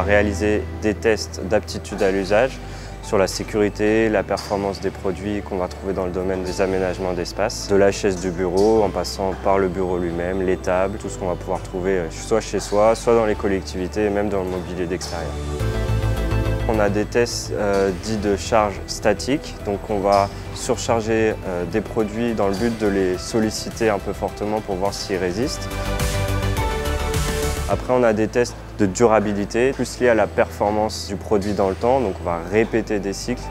va réaliser des tests d'aptitude à l'usage sur la sécurité, la performance des produits qu'on va trouver dans le domaine des aménagements d'espace, de la chaise du bureau en passant par le bureau lui-même, les tables, tout ce qu'on va pouvoir trouver soit chez soi, soit dans les collectivités et même dans le mobilier d'extérieur. On a des tests dits de charge statique, donc on va surcharger des produits dans le but de les solliciter un peu fortement pour voir s'ils résistent. Après, on a des tests de durabilité, plus liés à la performance du produit dans le temps, donc on va répéter des cycles.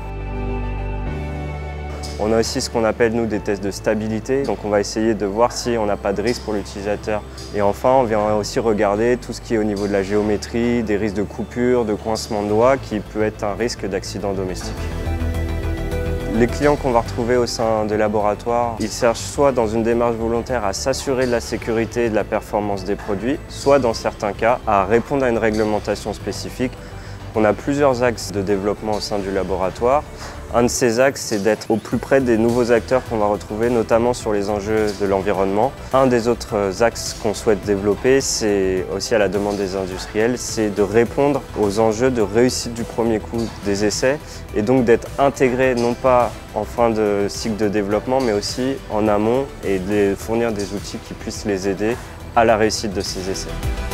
On a aussi ce qu'on appelle, nous, des tests de stabilité, donc on va essayer de voir si on n'a pas de risque pour l'utilisateur. Et enfin, on vient aussi regarder tout ce qui est au niveau de la géométrie, des risques de coupure, de coincement de doigts, qui peut être un risque d'accident domestique. Les clients qu'on va retrouver au sein des laboratoires, ils cherchent soit dans une démarche volontaire à s'assurer de la sécurité et de la performance des produits, soit dans certains cas à répondre à une réglementation spécifique. On a plusieurs axes de développement au sein du laboratoire. Un de ces axes, c'est d'être au plus près des nouveaux acteurs qu'on va retrouver, notamment sur les enjeux de l'environnement. Un des autres axes qu'on souhaite développer, c'est aussi à la demande des industriels, c'est de répondre aux enjeux de réussite du premier coup des essais et donc d'être intégré non pas en fin de cycle de développement, mais aussi en amont et de fournir des outils qui puissent les aider à la réussite de ces essais.